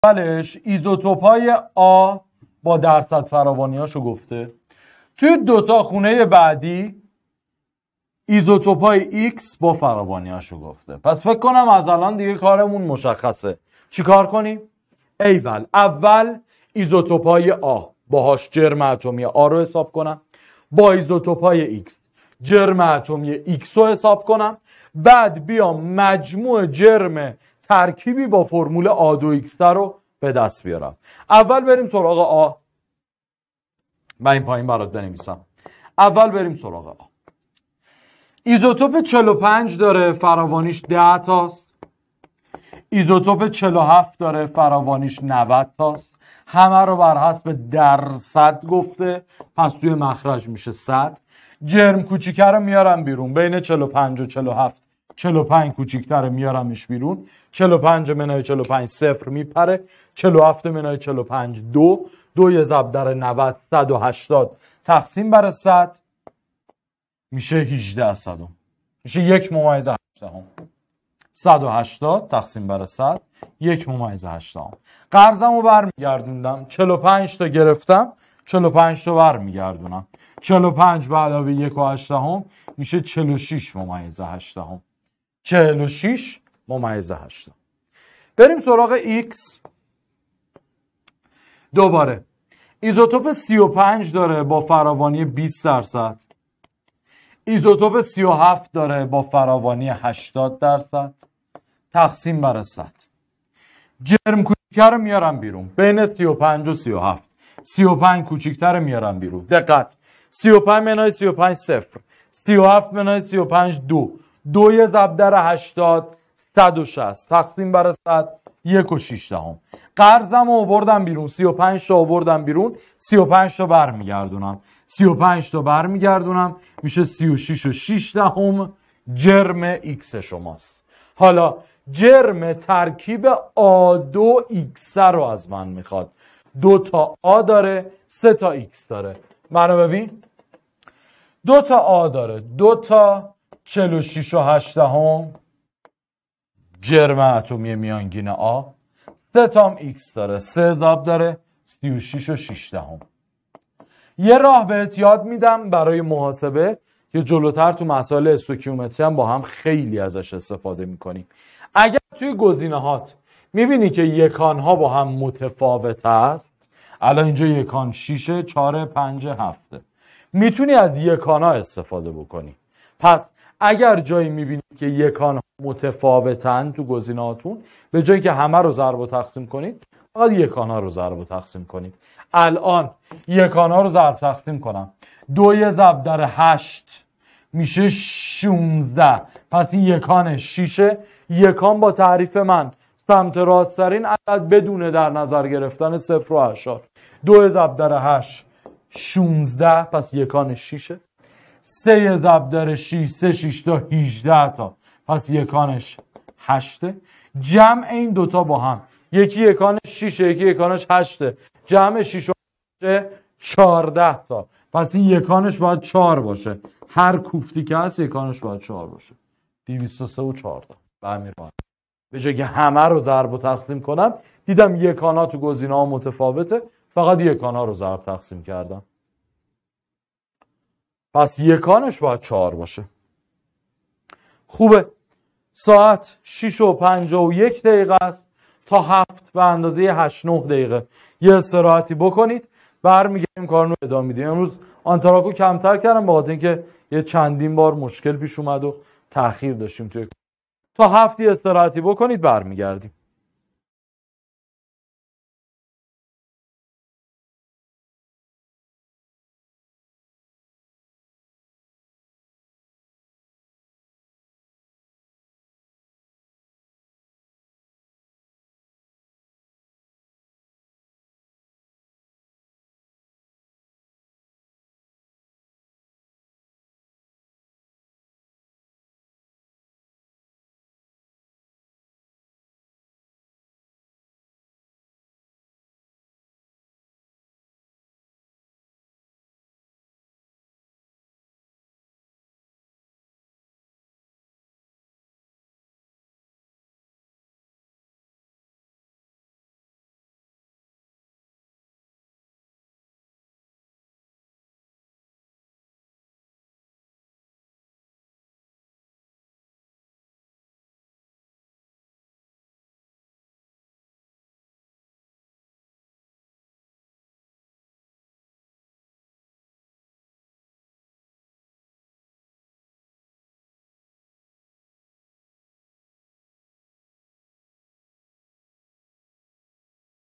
اولش ایزوتوپای آ با درصد فراوانیاشو گفته. توی دوتا خونه بعدی ایزوتوپای X با فراوانیاشو گفته. پس فکر کنم از الان دیگه کارمون مشخصه. چی کار کنیم؟ ایول اول ایزوتوپای آ باهاش جرم اتمی آ رو حساب کنم، با ایزوتوپای X جرم اتمی X رو حساب کنم، بعد بیام مجموع جرم ترکیبی با فرمول A2X رو به دست بیارم. اول بریم سراغ آ. من این پایین برات بنویسم. اول بریم سراغ آ. ایزوتوپ 45 داره، فراوانیش 10 تاست. ایزوتوپ 47 داره، فراوانیش 90 تاست. همه رو بر حسب درصد گفته، پس توی مخرج میشه 100. جرم کوچیکه رو میارم بیرون، بین 45 و 47 45 کوچیک‌تر میارمش بیرون. 45 منهای 45 صفر میپره. 47 منهای 45 2. 2 ضرب در 90 180 تقسیم بر 100 میشه 18 صدم. میشه 1 ممیز 8 هم. 180 تقسیم بر 100 1 ممیز 8 هم. قرضم رو برمیگردوندم. 45 تا گرفتم، 45 تا برمیگردونم. 45 به علاوه 1 و 8 هم میشه 46 ممیز 8 هم. 46 ممیز 8. بریم سراغ X. دوباره ایزوتوپ 35 داره با فراوانی 20 درصد. ایزوتوپ 37 داره با فراوانی 80 درصد تقسیم بر 100. جرم کوچیک‌تر رو میارم بیرون، بین 35 و 37 35 کوچیک‌تر رو میارم بیرون. دقت، 35 منهای 35 صفر. 37 منهای 35 2. 2 ضرب در 80 160 تقسیم بر 100 1 و 6 دهم. قرضم رو آوردم بیرون، 35 تا آوردم بیرون، 35 تا برمیگردونم. 35 تا برمیگردونم میشه 36 و 6 دهم جرم X شماست. حالا جرم ترکیب A2X رو از من میخواد. 2 تا A داره، 3 تا X داره. منو ببین، 2 تا A داره، 2 تا 46 و 8 دهم جرم اتمی میانگین A. 3 تا هم X داره، 3 ضرب داره 36 و 6 دهم. یه راه بهت یاد میدم برای محاسبه که جلوتر تو مسائل استوکیومتری هم با هم خیلی ازش استفاده میکنیم. اگر توی گزینه‌هات میبینی که یکانها با هم متفاوت است، الان اینجا یکان 6 4 5 7، میتونی از یکانها استفاده بکنی. پس اگر جایی میبینید که یکانها متفاوتن تو گزینه‌هاتون، به جایی که همه رو ضرب و تقسیم کنید فقط یکانها رو ضرب و تقسیم کنید. الان یکانها رو ضرب تقسیم کنم. 2 ضرب در 8 میشه 16. پس این یکان 6. یکان با تعریف من سمت راست‌ترین عدد بدون در نظر گرفتن صفر و اعشار. 2 ضرب در 8 16. پس یکان 6. 3 ضرب در 6 3 6 تا 18 تا، پس یکانش 8. جمع این دوتا با هم، یکی یکانش 6 یکی یکانش 8، جمع 6 و 8 14 تا، پس این یکانش باید 4 باشه. هر کوفتی که هست یکانش باید 4 باشه. 203 و 14. به همین راحتی. به جای که همه رو ضرب و تقسیم کنم، دیدم یکانا تو گزینه‌ها متفاوته، فقط یکانا رو ضرب تقسیم کردم. پس یکانش باید 4 باشه. خوبه. ساعت 6 و 51 دقیقه است تا 7 به اندازه 8 9 دقیقه یه استراحتی بکنید، برمیگردیم کارو رو ادامه میدیم. امروز آنتراکو کمتر کردم به خاطر اینکه یه چندین بار مشکل پیش اومد و تأخیر داشتیم توی. تا 7 استراحتی بکنید برمیگردیم.